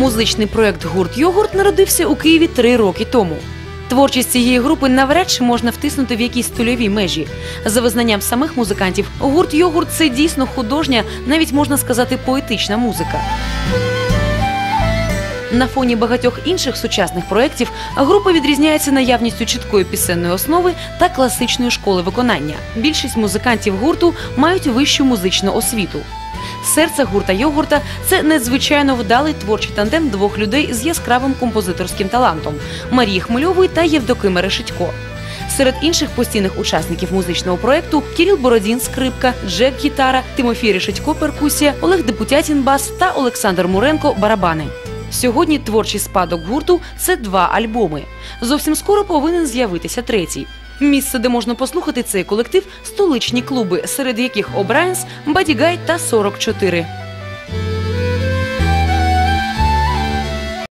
Музичний проєкт «Гурт Йогурт» народився у Києві 3 роки тому. Творчість цієї групи навряд чи можна втиснути в якісь стильові межі. За визнанням самих музикантів, гурт «Йогурт» – це дійсно художня, навіть можна сказати, поетична музика. На фоні багатьох інших сучасних проєктів група відрізняється наявністю чіткої пісенної основи та класичної школи виконання. Більшість музикантів гурту мають вищу музичну освіту. Серце гурта «Йогурта» – це надзвичайно вдалий творчий тандем двох людей з яскравим композиторським талантом – Марії Хмельової та Євдокима Решетько. Серед інших постійних учасників музичного проєкту – Кирил Бородін – скрипка, Джек – гітара, Тимофій Решетько – перкусія, Олег Депутятін – бас та Олександр Муренко – барабани. Сьогодні творчий спадок гурту – це 2 альбоми. Зовсім скоро повинен з'явитися 3-й. Місце, де можна послухати цей колектив – столичні клуби, серед яких «О'Брайенс», «Бадігай» та «44».